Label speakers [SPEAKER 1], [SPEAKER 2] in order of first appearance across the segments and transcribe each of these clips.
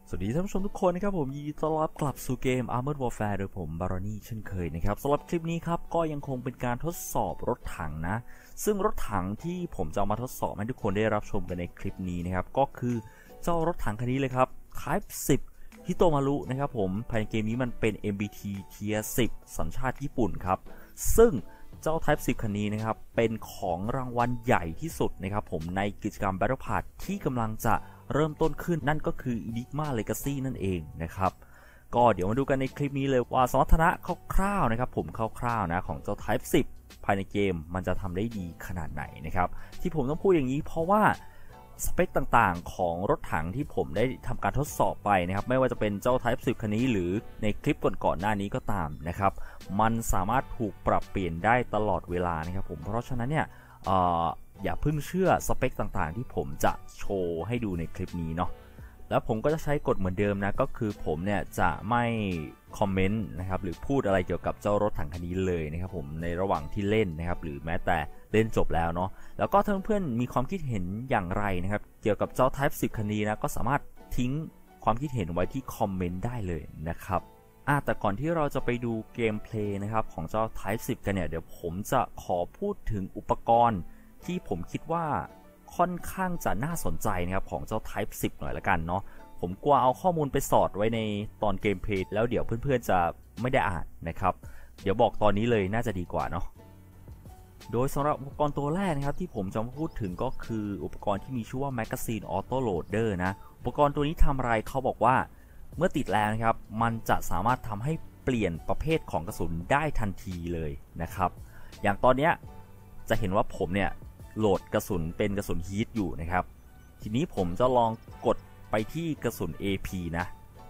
[SPEAKER 1] สวัสดีท่านผู้ชมทุกคนนะครับผมยินดีต้อนรับกลับสู่เกม Armored Warfare โดยผมบารอนี่เช่นเคยนะครับสำหรับคลิปนี้ครับก็ยังคงเป็นการทดสอบรถถังนะซึ่งรถถังที่ผมจะเอามาทดสอบให้ทุกคนได้รับชมกันในคลิปนี้นะครับก็คือเจ้ารถถังคันนี้เลยครับ Type 10 ฮิโตมารุนะครับผมภายในเกมนี้มันเป็น MBT Tier 10 สัญชาติญี่ปุ่นครับซึ่งเจ้า Type 10 คันนี้นะครับเป็นของรางวัลใหญ่ที่สุดนะครับผมในกิจกรรม Battle Pass ที่กำลังจะเริ่มต้นขึ้นนั่นก็คือ Enigma Legacy นั่นเองนะครับก็เดี๋ยวมาดูกันในคลิปนี้เลยว่าสมรรถนะคร่าวๆนะครับผมคร่าวๆนะของเจ้า Type 10 ภายในเกมมันจะทำได้ดีขนาดไหนนะครับที่ผมต้องพูดอย่างนี้เพราะว่าสเปคต่างๆของรถถังที่ผมได้ทำการทดสอบไปนะครับไม่ว่าจะเป็นเจ้า Type 10 คันนี้หรือในคลิปก่อนๆหน้านี้ก็ตามนะครับมันสามารถถูกปรับเปลี่ยนได้ตลอดเวลานะครับผมเพราะฉะนั้นเนี่ยอย่าเพิ่งเชื่อสเปคต่างๆที่ผมจะโชว์ให้ดูในคลิปนี้เนาะแล้วผมก็จะใช้กฎเหมือนเดิมนะก็คือผมเนี่ยจะไม่คอมเมนต์นะครับหรือพูดอะไรเกี่ยวกับเจ้ารถถังคันนี้เลยนะครับผมในระหว่างที่เล่นนะครับหรือแม้แต่เล่นจบแล้วเนาะแล้วก็ถ้าเพื่อนๆมีความคิดเห็นอย่างไรนะครับเกี่ยวกับเจ้า Type 10 คันนี้นะก็สามารถทิ้งความคิดเห็นไว้ที่คอมเมนต์ได้เลยนะครับแต่ก่อนที่เราจะไปดูเกมเพลย์นะครับของเจ้า Type 10 กันเนี่ยเดี๋ยวผมจะขอพูดถึงอุปกรณ์ที่ผมคิดว่าค่อนข้างจะน่าสนใจนะครับของเจ้า Type 10 หน่อยละกันเนาะผมกลัวเอาข้อมูลไปสอดไว้ในตอนเกมเพลย์แล้วเดี๋ยวเพื่อนๆจะไม่ได้อ่านนะครับเดี๋ยวบอกตอนนี้เลยน่าจะดีกว่าเนาะโดยสำหรับอุปกรณ์ตัวแรกนะครับที่ผมจะมาพูดถึงก็คืออุปกรณ์ที่มีชื่อว่า Magazine Auto Loader นะอุปกรณ์ตัวนี้ทำอะไรเขาบอกว่าเมื่อติดแล้วนะครับมันจะสามารถทำให้เปลี่ยนประเภทของกระสุนได้ทันทีเลยนะครับอย่างตอนนี้จะเห็นว่าผมเนี่ยโหลดกระสุนเป็นกระสุนฮีทอยู่นะครับทีนี้ผมจะลองกดไปที่กระสุน AP นะ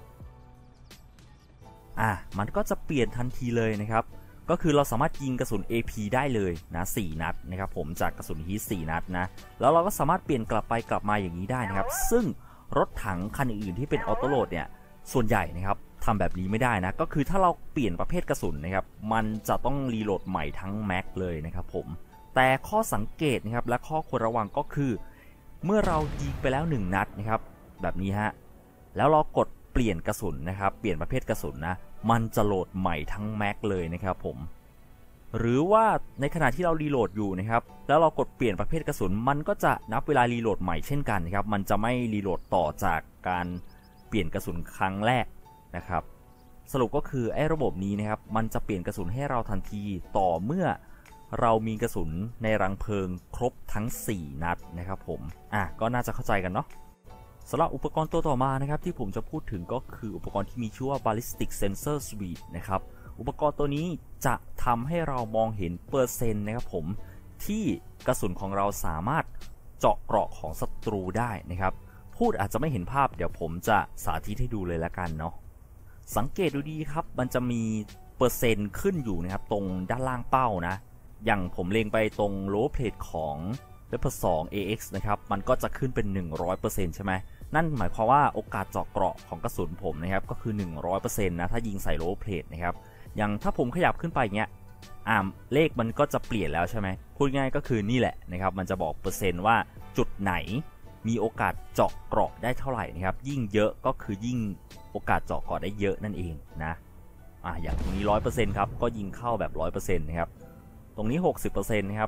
[SPEAKER 1] มันก็จะเปลี่ยนทันทีเลยนะครับก็คือเราสามารถยิงกระสุน AP ได้เลยนะ4นัดนะครับผมจากกระสุนฮีท4นัดนะแล้วเราก็สามารถเปลี่ยนกลับไปกลับมาอย่างนี้ได้นะครับซึ่งรถถังคันอื่นที่เป็นออโต้โหลดเนี่ยส่วนใหญ่นะครับทำแบบนี้ไม่ได้นะก็คือถ้าเราเปลี่ยนประเภทกระสุนนะครับมันจะต้องรีโหลดใหม่ทั้งแม็กเลยนะครับผมแต่ข้อสังเกตนะครับและข้อควรระวังก็คือเมื่อเรายิงไปแล้ว1นัดนะครับแบบนี้ฮะแล้วเรากดเปลี่ยนกระสุนนะครับเปลี่ยนประเภทกระสุนนะมันจะโหลดใหม่ทั้งแม็กเลยนะครับผมหรือว่าในขณะที่เรารีโหลดอยู่นะครับแล้วเรากดเปลี่ยนประเภทกระสุนมันก็จะนับเวลารีโหลดใหม่เช่นกันนะครับมันจะไม่รีโหลดต่อจากการเปลี่ยนกระสุนครั้งแรกนะครับสรุปก็คือไอ้ระบบนี้นะครับมันจะเปลี่ยนกระสุนให้เราทันทีต่อเมื่อเรามีกระสุนในรังเพลิงครบทั้ง4นัดนะครับผมก็น่าจะเข้าใจกันเนาะสำหรับอุปกรณ์ตัวต่อมานะครับที่ผมจะพูดถึงก็คืออุปกรณ์ที่มีชื่อว่า Ballistic Sensor Suite นะครับอุปกรณ์ตัวนี้จะทำให้เรามองเห็นเปอร์เซ็นต์นะครับผมที่กระสุนของเราสามารถเจาะเกราะของศัตรูได้นะครับพูดอาจจะไม่เห็นภาพเดี๋ยวผมจะสาธิตให้ดูเลยละกันเนาะสังเกตดูดีครับมันจะมีเปอร์เซ็นต์ขึ้นอยู่นะครับตรงด้านล่างเป้านะอย่างผมเล็งไปตรง low plate ของ Leopard 2 AX นะครับมันก็จะขึ้นเป็น 100% ใช่ไหมนั่นหมายความว่าโอกาสเจาะเกราะของกระสุนผมนะครับก็คือ 100% นะถ้ายิงใส่ low plate นะครับอย่างถ้าผมขยับขึ้นไปเงี้ยเลขมันก็จะเปลี่ยนแล้วใช่ไหมพูดง่ายก็คือนี่แหละนะครับมันจะบอกเปอร์เซ็นต์ว่าจุดไหนมีโอกาสเจาะเกราะได้เท่าไหร่นะครับยิ่งเยอะก็คือยิ่งโอกาสเจาะเกราะได้เยอะนั่นเองนะอย่างตรงนี้ 100% ครับก็ยิงเข้าแบบ 100% นะครับตรงนี้ 60% นะครับ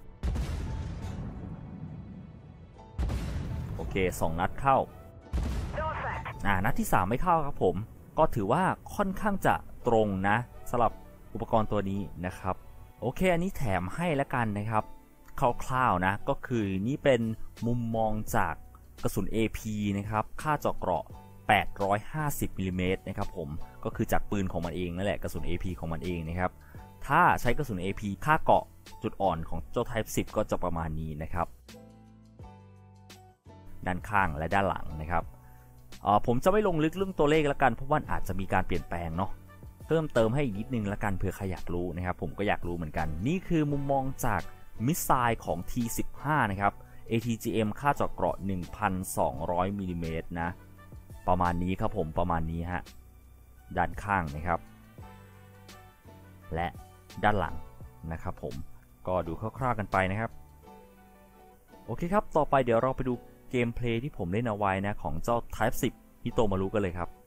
[SPEAKER 1] โอเค2นัดเข้านัดที่3ไม่เข้าครับผมก็ถือว่าค่อนข้างจะตรงนะสำหรับอุปกรณ์ตัวนี้นะครับโอเคอันนี้แถมให้แล้วกันนะครับคร่าวๆนะก็คือนี่เป็นมุมมองจากกระสุน AP นะครับค่าเจาะเกราะ850มิลลิเมตรนะครับผมก็คือจากปืนของมันเองนั่นแหละกระสุน AP ของมันเองนะครับถ้าใช้กระสุน AP ค่าเกาะจุดอ่อนของเจ้า Type 10 ก็จะประมาณนี้นะครับด้านข้างและด้านหลังนะครับผมจะไม่ลงลึกเรื่องตัวเลขแล้วกันเพราะว่าอาจจะมีการเปลี่ยนแปลงเนาะเพิ่มเติมให้อีกนิดนึงแล้วกันเผื่อใครอยากรู้นะครับผมก็อยากรู้เหมือนกันนี่คือมุมมองจากมิสไซล์ของ T15 นะครับ ATGM ค่าเจาะเกราะ 1,200 มิลลิเมตรนะประมาณนี้ครับผมประมาณนี้ฮะด้านข้างนะครับและด้านหลังนะครับผมก็ดูคร่าวๆกันไปนะครับโอเคครับต่อไปเดี๋ยวเราไปดูเกมเพลย์ที่ผมเล่นเอาไว้นะของเจ้า Type ฮิโตมารุกันเลยครับ